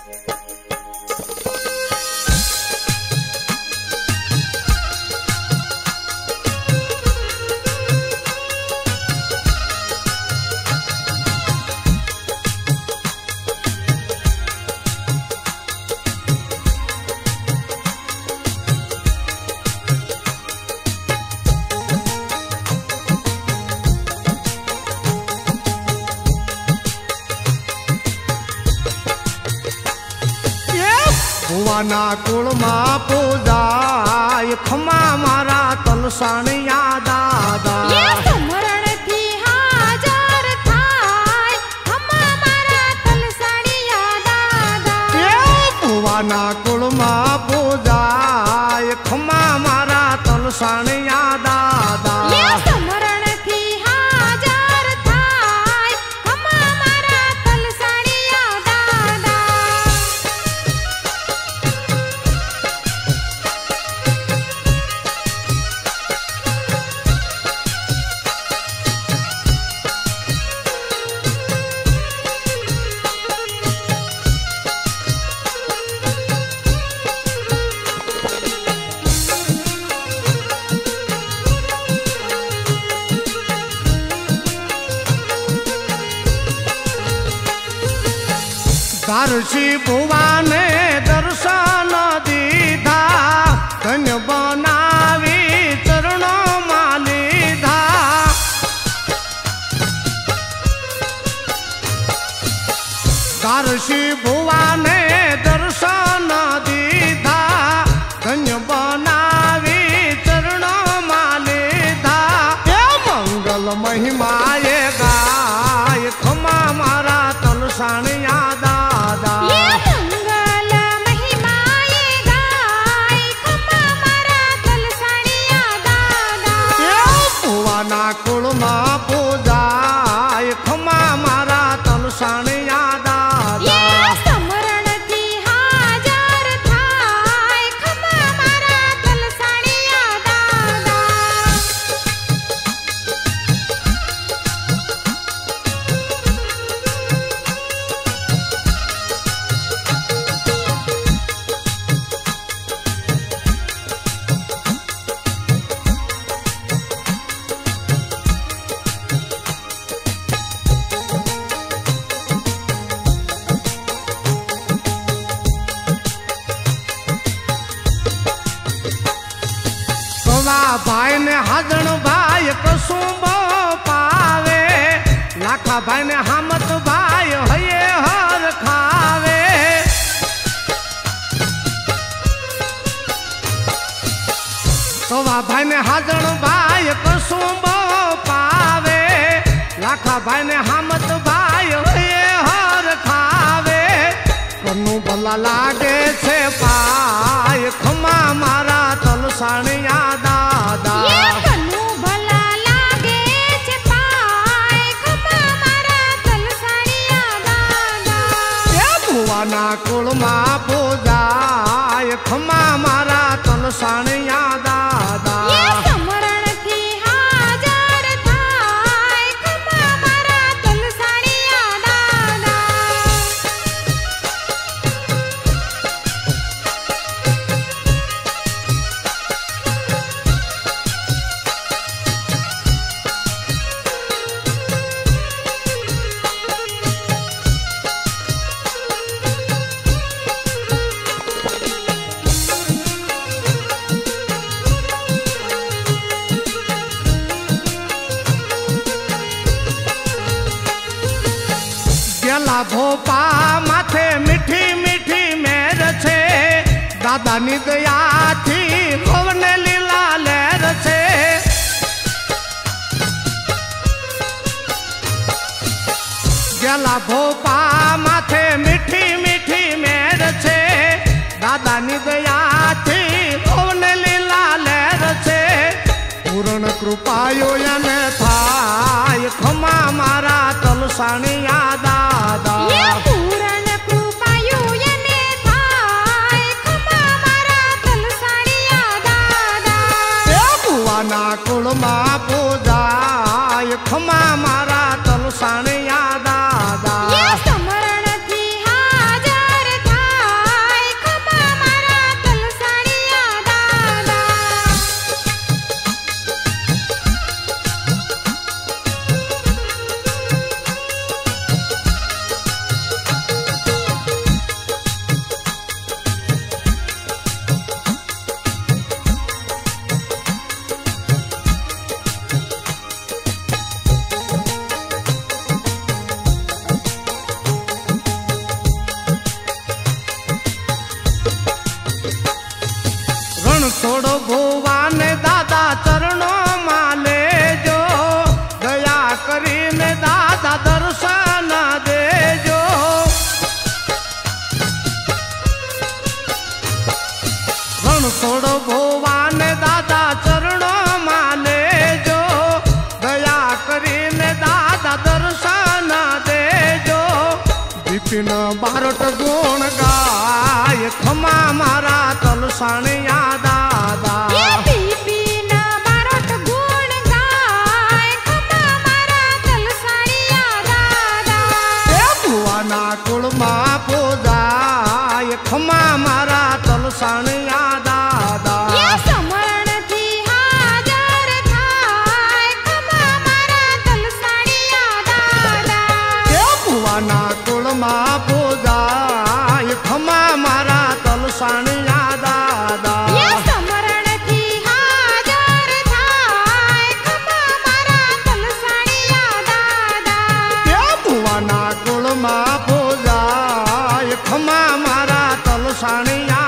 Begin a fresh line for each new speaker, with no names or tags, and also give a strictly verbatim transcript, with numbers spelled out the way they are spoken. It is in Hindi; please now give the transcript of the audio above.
भुवाना कुल मां पूजाय खमा मारा तलसाणिया दादा
ये समरण थी हाजर थाय खमा मारा तलसाणिया दादा
ये भुवाना कुल मां पूजाय खमा मारा तलसाणिया दादा
ये समरण थी हाजर थाय खमा मारा तलसाणिया दादा
दर्शी भुवा ने दर्शन दीधा धन्य बनावी चरणों में लीधा दर्शी भुवा ने दर्शन दीधा धन्य बनावी चरणों में लीधा ये मंगल महिमा ये गाय खमा मारा तलसाणिया दादा
ये मंगल महिमा ये गाय खमा मारा तलसाणिया दादा
ये भुवाना कुल मां पूजाय खमा मारा तलसाणिया दादा
ये समरण थी हाजर थाय खमा मारा तलसाणिया दादा
भाई ने हजन भाई कसुंबो पावे लाखा भाई ने हमत भाई हये हर खावे सवा भाई ने हजन भाई कसुंबो पावे लाखा भाई ने हमत भाई हये हर खावे कनु भला लागे छे पाय खमा मारा तलसाणिया दादा
ये कनु भला लागे छे पाय खमा मारा तलसाणिया दादा
ये भुवाना कुल मां पूजाय खमा मारा तलसाणिया दादा
ये समरण थी हाजर थाय खमा मारा तलसाणिया दादा
गेला भोपा माथे मीठी मीठी मेर छे दादा नी दया थी भवन लीला लहर छे गेला भोपा माथे मीठी मीठी मेर छे दादा नी दया थी भवन लीला लहर छे पूर्ण कृपायो यने थाय खमा मारा तलसाणिया दादा
ये पूर्ण कृपायु यने थाय खमा मारा तलसाणिया दादा
ये भुवाना कुल मां पूजाय खमा मारा तलसाणिया दादा
ये समरण थी हाजर थाय
બારોટ ગુણ ગાય ખમા મારા તલસાણિયા દાદા
એ પીપીના બારોટ ગુણ ગાય ખમા મારા તલસાણિયા દાદા
એ ભુવાના કુળમાં પૂજાય ખમા મારા તલસાણિયા દાદા
એ સમરણથી હાજર થાય ખમા મારા તલસાણિયા દાદા
એ ભુવાના કુળમાં પૂજાય ખમા મારા તલસાણિયા દાદા
એ સમરણથી હાજર થાય ખમા મારા તલસાણિયા દાદા
એ ભુવાના કુળમાં પૂજાય ખમા મારા તલસાણિયા